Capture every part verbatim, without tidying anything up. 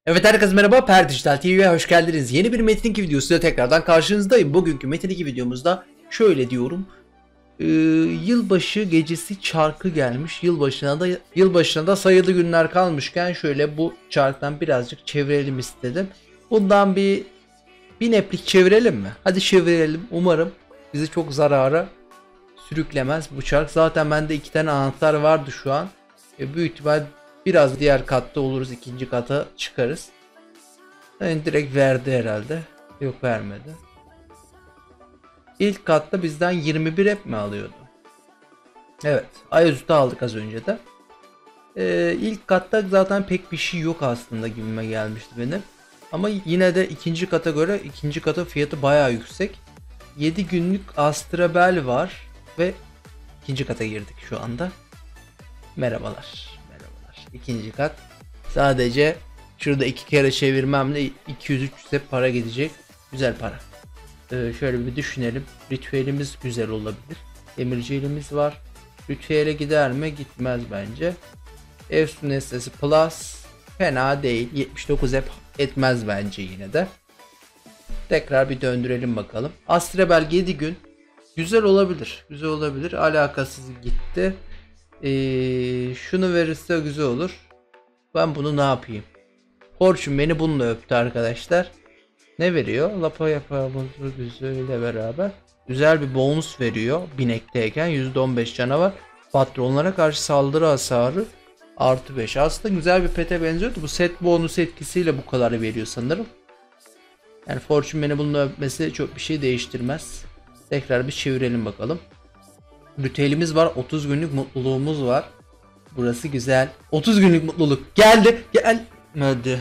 Evet herkese merhaba, Per Dijital T V'ye hoş geldiniz. Yeni bir Metin iki videosuyla tekrardan karşınızdayım. Bugünkü Metin iki videomuzda şöyle diyorum. Ee, yılbaşı gecesi çarkı gelmiş. Yılbaşına da yılbaşına da sayılı günler kalmışken şöyle bu çarktan birazcık çevirelim istedim. Bundan bir bin eplik çevirelim mi? Hadi çevirelim. Umarım bizi çok zarara sürüklemez bu çark. Zaten bende iki tane anahtar vardı şu an. E, büyük ihtimal biraz diğer katta oluruz, ikinci kata çıkarız. Yani direkt verdi herhalde. Yok, vermedi. İlk katta bizden yirmi bir ep mi alıyordu? Evet. Ayazüstü aldık az önce de. Ee, ilk katta zaten pek bir şey yok aslında gibime gelmişti benim. Ama yine de ikinci kata göre ikinci kata fiyatı bayağı yüksek. yedi günlük Astrabel var ve ikinci kata girdik şu anda. Merhabalar. Merhabalar. İkinci kat. Sadece şurada iki kere çevirmemle iki yüz üç yüz hep para gidecek. Güzel para. Ee, şöyle bir düşünelim. Ritüelimiz güzel olabilir. Demirciğimiz var. Ritüele gider mi? Gitmez bence. Efsun Nesnesi Plus fena değil. yetmiş dokuz hep etmez bence yine de. Tekrar bir döndürelim bakalım. Astrabel yedi gün. Güzel olabilir. Güzel olabilir. Alakasız gitti. Ee, şunu verirse güzel olur. Ben bunu ne yapayım? Fortune beni bununla öptü arkadaşlar. Ne veriyor? Lapa yapamızı güzeliyle beraber. Güzel bir bonus veriyor. Binekteyken yüzde on beş canavar. Patronlara karşı saldırı hasarı artı beş. Aslında güzel bir pete benziyordu. Bu set bonus etkisiyle bu kadar veriyor sanırım. Yani Fortune beni bununla öpmesi çok bir şey değiştirmez. Tekrar bir çevirelim bakalım. Ritüelimiz var. otuz günlük mutluluğumuz var. Burası güzel. otuz günlük mutluluk. Geldi. Gelmedi.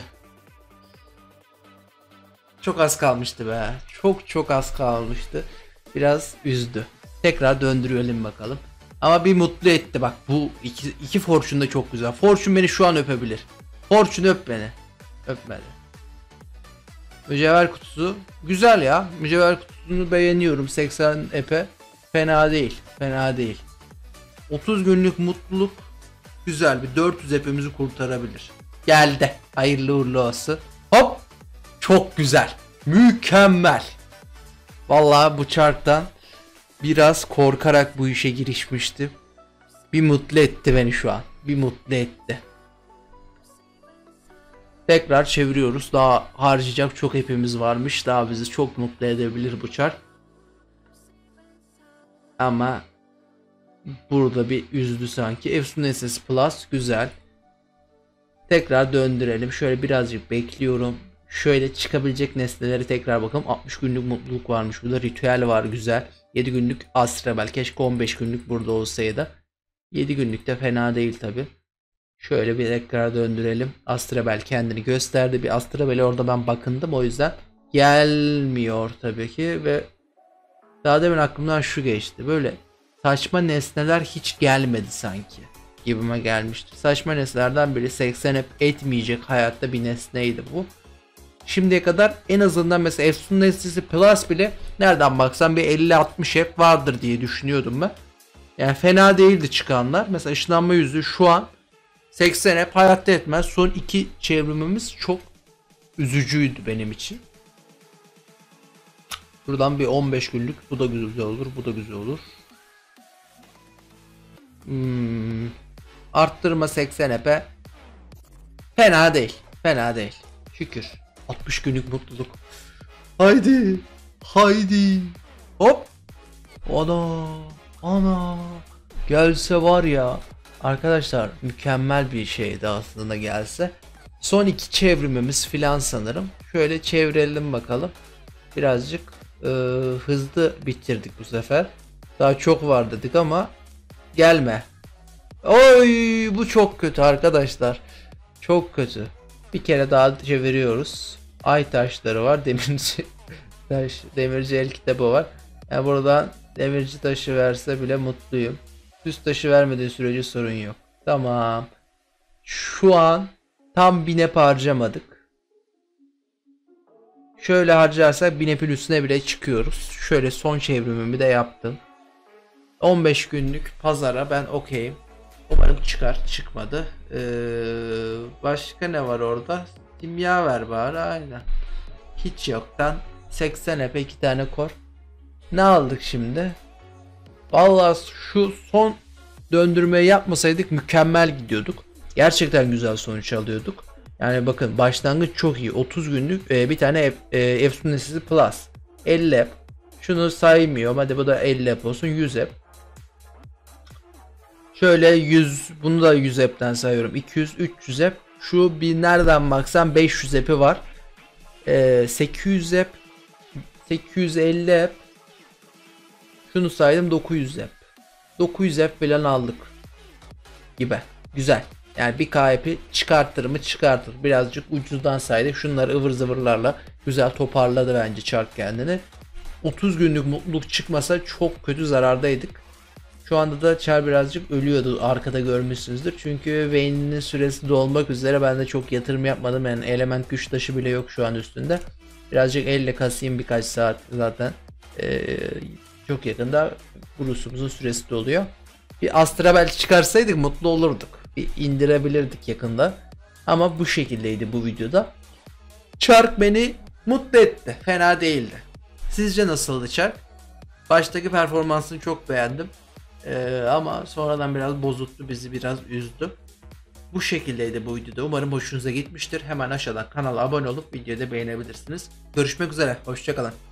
Çok az kalmıştı be. Çok çok az kalmıştı. Biraz üzdü. Tekrar döndürelim bakalım. Ama bir mutlu etti. Bak bu iki, iki Fortune da çok güzel. Fortune beni şu an öpebilir. Fortune öp beni. Öpmedi. Mücevher kutusu. Güzel ya. Mücevher kutusunu beğeniyorum. seksen epe. Fena değil. Fena değil. otuz günlük mutluluk. Güzel, bir dört yüz epimizi kurtarabilir. Geldi. Hayırlı uğurlu olsun. Hop. Çok güzel. Mükemmel. Vallahi bu çarktan biraz korkarak bu işe girişmiştim. Bir mutlu etti beni şu an. Bir mutlu etti. Tekrar çeviriyoruz. Daha harcayacak çok epimiz varmış. Daha bizi çok mutlu edebilir bu çark. Ama burada bir üzdü sanki. Efsun Nesnesi Plus güzel. Tekrar döndürelim. Şöyle birazcık bekliyorum. Şöyle çıkabilecek nesneleri tekrar bakalım. altmış günlük mutluluk varmış. Burada ritüel var güzel. yedi günlük Astrabel. Keşke on beş günlük burada olsaydı. yedi günlük de fena değil tabi. Şöyle bir tekrar döndürelim. Astrabel kendini gösterdi. Bir Astrabel'e orada ben bakındım. O yüzden gelmiyor tabii ki. Ve daha demin aklımdan şu geçti. Böyle saçma nesneler hiç gelmedi sanki. Gibime gelmişti. Saçma nesnelerden biri seksen hep etmeyecek hayatta bir nesneydi bu. Şimdiye kadar en azından mesela Efsun Nesnesi Plus bile nereden baksan bir elli altmış hep vardır diye düşünüyordum ben. Yani fena değildi çıkanlar. Mesela ışınlanma yüzü şu an seksen hep hayatta etmez. Son iki çevrimimiz çok üzücüydü benim için. Buradan bir on beş günlük. Bu da güzel olur. Bu da güzel olur. Hmm. Arttırma seksen epe. Fena değil. Fena değil. Şükür. altmış günlük mutluluk. Haydi. Haydi. Hop. Ana. Ana. Gelse var ya. Arkadaşlar mükemmel bir şeydi aslında gelse. Son iki çevrimimiz filan sanırım. Şöyle çevirelim bakalım. Birazcık e, hızlı bitirdik bu sefer. Daha çok var dedik ama gelme. Oy, bu çok kötü arkadaşlar. Çok kötü. Bir kere daha çeviriyoruz. Ay taşları var. Demirci taş, demirci el kitabı var. Yani buradan demirci taşı verse bile mutluyum. Düz taşı vermediği sürece sorun yok. Tamam. Şu an tam bin ep harcamadık. Şöyle harcarsak bin epin üstüne bile çıkıyoruz. Şöyle son çevrimimi de yaptım. on beş günlük pazara ben okeyim. Umarım çıkar. Çıkmadı. Ee, başka ne var orada? Simya ver bari, aynen. Hiç yoktan seksen epe iki tane kor. Ne aldık şimdi? Vallahi şu son döndürmeyi yapmasaydık mükemmel gidiyorduk. Gerçekten güzel sonuç alıyorduk. Yani bakın başlangıç çok iyi. otuz günlük e, bir tane e, Efsun Nesisi Plus. elli ep. Şunu saymıyorum. Hadi bu da elli ep olsun. yüz ep. Şöyle yüz, bunu da yüz epten sayıyorum. iki yüz üç yüz ep. Şu bir nereden baksan beş yüz epi var. E, sekiz yüz ep. sekiz yüz elli ep. Şunu saydım, dokuz yüz ep. dokuz yüz ep falan aldık gibi. Güzel. Yani bir K P'i çıkartır mı? Çıkartır. Birazcık ucuzdan saydık. Şunları ıvır zıvırlarla güzel toparladı bence çark kendini. otuz günlük mutluluk çıkmasa çok kötü zarardaydık. Şu anda da Char birazcık ölüyordu. Arkada görmüşsünüzdür. Çünkü Vayne'in süresi dolmak üzere, ben de çok yatırım yapmadım. Yani element güç taşı bile yok şu an üstünde. Birazcık elle kasayım birkaç saat zaten. Ee, çok yakında Bruce'umuzun süresi doluyor. Bir Astra belki çıkarsaydık mutlu olurduk. Bir indirebilirdik yakında. Ama bu şekildeydi bu videoda. Çark beni mutlu etti. Fena değildi. Sizce nasıldı Çark? Baştaki performansını çok beğendim. Ee, ama sonradan biraz bozuldu. Bizi biraz üzdü. Bu şekildeydi bu videoda. Umarım hoşunuza gitmiştir. Hemen aşağıdan kanala abone olup videoyu da beğenebilirsiniz. Görüşmek üzere. Hoşçakalın.